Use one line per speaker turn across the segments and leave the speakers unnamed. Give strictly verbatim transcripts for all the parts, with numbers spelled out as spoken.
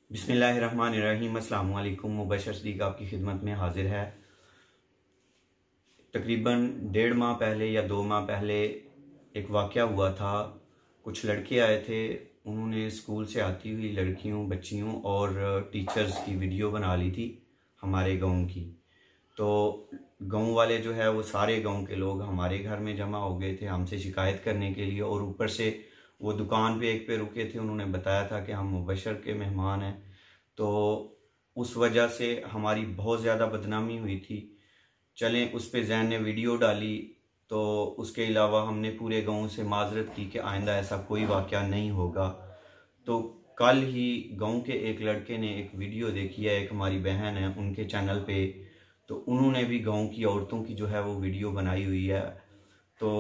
बिस्मिल्लाहिर्रहमानिर्रहीम। अस्सलाम वालेकुम। मुबशर सदीक आपकी खिदमत में हाजिर है। तकरीबन डेढ़ माह पहले या दो माह पहले एक वाक़या हुआ था। कुछ लड़के आए थे, उन्होंने स्कूल से आती हुई लड़कियों, बच्चियों और टीचर्स की वीडियो बना ली थी हमारे गांव की। तो गांव वाले जो है वो सारे गांव के लोग हमारे घर में जमा हो गए थे हमसे शिकायत करने के लिए, और ऊपर से वो दुकान पे एक पे रुके थे। उन्होंने बताया था कि हम मुबशर के मेहमान हैं, तो उस वजह से हमारी बहुत ज़्यादा बदनामी हुई थी। चलें, उस पे जैन ने वीडियो डाली, तो उसके अलावा हमने पूरे गांव से माजरत की कि आइंदा ऐसा कोई वाक़या नहीं होगा। तो कल ही गांव के एक लड़के ने एक वीडियो देखी है, एक हमारी बहन है उनके चैनल पे, तो उन्होंने भी गांव की औरतों की जो है वो वीडियो बनाई हुई है। तो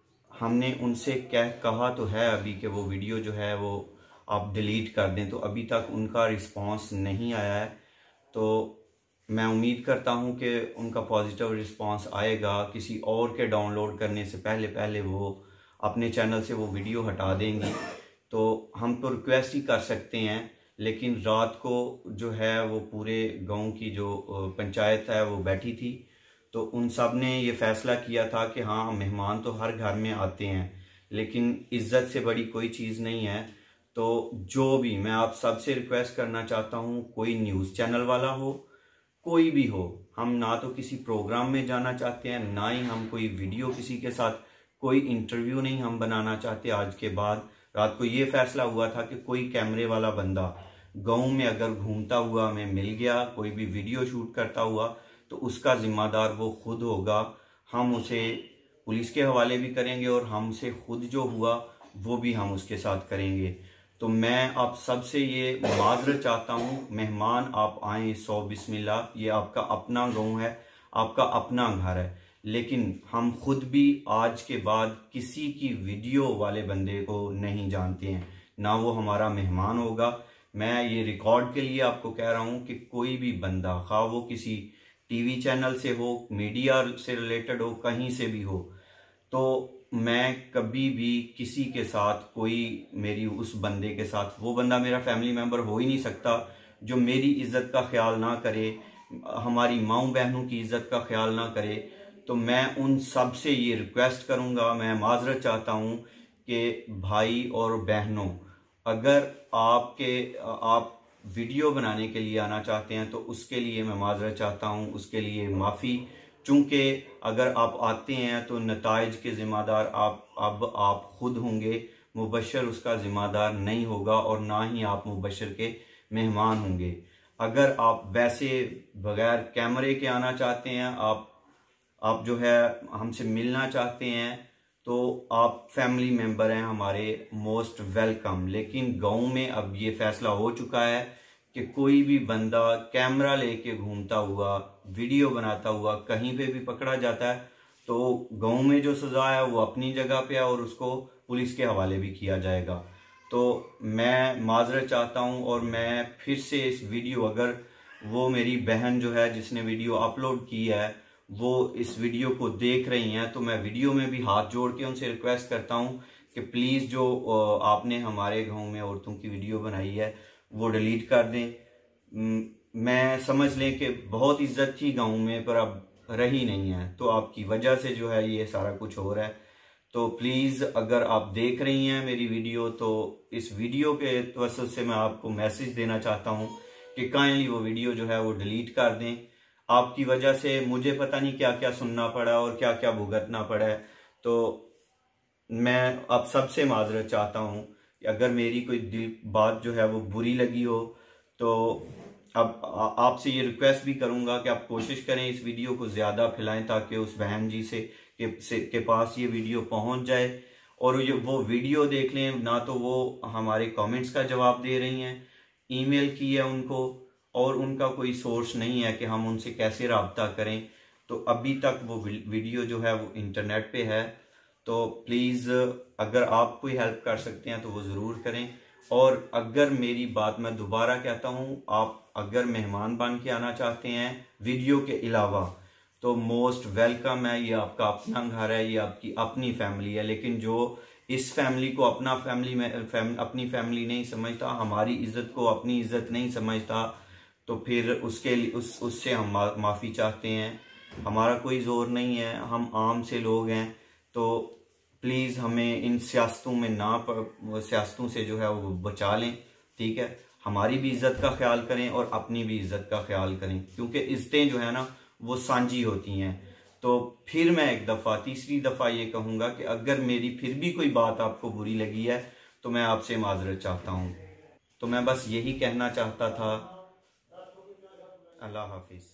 हमने उनसे कह कहा तो है अभी कि वो वीडियो जो है वो आप डिलीट कर दें, तो अभी तक उनका रिस्पांस नहीं आया है। तो मैं उम्मीद करता हूं कि उनका पॉजिटिव रिस्पांस आएगा। किसी और के डाउनलोड करने से पहले पहले वो अपने चैनल से वो वीडियो हटा देंगी। तो हम तो रिक्वेस्ट ही कर सकते हैं, लेकिन रात को जो है वो पूरे गांव की जो पंचायत है वो बैठी थी, तो उन सब ने ये फैसला किया था कि हाँ, मेहमान तो हर घर में आते हैं, लेकिन इज्जत से बड़ी कोई चीज़ नहीं है। तो जो भी, मैं आप सबसे रिक्वेस्ट करना चाहता हूँ, कोई न्यूज़ चैनल वाला हो, कोई भी हो, हम ना तो किसी प्रोग्राम में जाना चाहते हैं, ना ही हम कोई वीडियो किसी के साथ, कोई इंटरव्यू नहीं हम बनाना चाहते। आज के बाद रात को ये फैसला हुआ था कि कोई कैमरे वाला बंदा गांव में अगर घूमता हुआ हमें मिल गया, कोई भी वीडियो शूट करता हुआ, तो उसका जिम्मेदार वो खुद होगा। हम उसे पुलिस के हवाले भी करेंगे और हमसे खुद जो हुआ वो भी हम उसके साथ करेंगे। तो मैं आप सबसे ये माजरत चाहता हूँ, मेहमान आप आएँ, सौ बिस्मिल्लाह, ये आपका अपना गांव है, आपका अपना घर है, लेकिन हम खुद भी आज के बाद किसी की वीडियो वाले बंदे को नहीं जानते हैं, ना वो हमारा मेहमान होगा। मैं ये रिकॉर्ड के लिए आपको कह रहा हूँ कि कोई भी बंदा, खा वो किसी टीवी चैनल से हो, मीडिया से रिलेटेड हो, कहीं से भी हो, तो मैं कभी भी किसी के साथ, कोई मेरी उस बंदे के साथ, वो बंदा मेरा फैमिली मेंबर हो ही नहीं सकता जो मेरी इज्जत का ख्याल ना करे, हमारी माँ बहनों की इज्जत का ख्याल ना करे। तो मैं उन सब से ये रिक्वेस्ट करूँगा, मैं माजरत चाहता हूँ कि भाई और बहनों, अगर आपके आप वीडियो बनाने के लिए आना चाहते हैं तो उसके लिए मैं माजरत चाहता हूँ, उसके लिए माफ़ी। चूँकि अगर आप आते हैं तो नताइज के ज़िम्मेदार आप अब आप खुद होंगे, मुबशर उसका ज़िम्मेदार नहीं होगा, और ना ही आप मुबशर के मेहमान होंगे। अगर आप वैसे बगैर कैमरे के आना चाहते हैं, आप आप जो है हमसे मिलना चाहते हैं, तो आप फैमिली मेंबर हैं हमारे, मोस्ट वेलकम। लेकिन गांव में अब ये फैसला हो चुका है कि कोई भी बंदा कैमरा लेके घूमता हुआ, वीडियो बनाता हुआ कहीं पे भी पकड़ा जाता है, तो गांव में जो सजा है वो अपनी जगह पे है और उसको पुलिस के हवाले भी किया जाएगा। तो मैं माजरत चाहता हूं, और मैं फिर से इस वीडियो, अगर वो मेरी बहन जो है जिसने वीडियो अपलोड की है वो इस वीडियो को देख रही हैं, तो मैं वीडियो में भी हाथ जोड़ के उनसे रिक्वेस्ट करता हूं कि प्लीज़ जो आपने हमारे गांव में औरतों की वीडियो बनाई है वो डिलीट कर दें। मैं समझ लें कि बहुत इज्जत थी गांव में, पर अब रही नहीं है, तो आपकी वजह से जो है ये सारा कुछ हो रहा है। तो प्लीज़, अगर आप देख रही हैं मेरी वीडियो, तो इस वीडियो के तवज्जुह से मैं आपको मैसेज देना चाहता हूं कि काइंडली वो वीडियो जो है वो डिलीट कर दें। आपकी वजह से मुझे पता नहीं क्या क्या सुनना पड़ा और क्या क्या भुगतना पड़ा है। तो मैं आप सबसे माजरत चाहता हूँ कि अगर मेरी कोई दिल बात जो है वो बुरी लगी हो, तो अब आपसे ये रिक्वेस्ट भी करूँगा कि आप कोशिश करें इस वीडियो को ज़्यादा फैलाएं, ताकि उस बहन जी से के, से के पास ये वीडियो पहुँच जाए और ये वो वीडियो देख लें। ना तो वो हमारे कमेंट्स का जवाब दे रही हैं, ईमेल की है उनको, और उनका कोई सोर्स नहीं है कि हम उनसे कैसे रब्ता करें। तो अभी तक वो वीडियो जो है वो इंटरनेट पे है। तो प्लीज़, अगर आप कोई हेल्प कर सकते हैं तो वो ज़रूर करें। और अगर मेरी बात, मैं दोबारा कहता हूँ, आप अगर मेहमान बन के आना चाहते हैं वीडियो के अलावा, तो मोस्ट वेलकम है। ये आपका अपना घर है, ये आपकी अपनी फैमिली है। लेकिन जो इस फैमिली को अपना फैमिली में फैम, अपनी फैमिली नहीं समझता, हमारी इज्जत को अपनी इज्जत नहीं समझता, तो फिर उसके उस उससे हम मा, माफ़ी चाहते हैं। हमारा कोई ज़ोर नहीं है, हम आम से लोग हैं, तो प्लीज़ हमें इन सियासतों में ना सियासतों से जो है वो बचा लें, ठीक है। हमारी भी इज्जत का ख्याल करें और अपनी भी इज्जत का ख्याल करें, क्योंकि इज्जतें जो है ना वो सांझी होती हैं। तो फिर मैं एक दफ़ा तीसरी दफ़ा ये कहूँगा कि अगर मेरी फिर भी कोई बात आपको बुरी लगी है तो मैं आपसे माजरत चाहता हूँ। तो मैं बस यही कहना चाहता था। अल्लाह हाफिज़।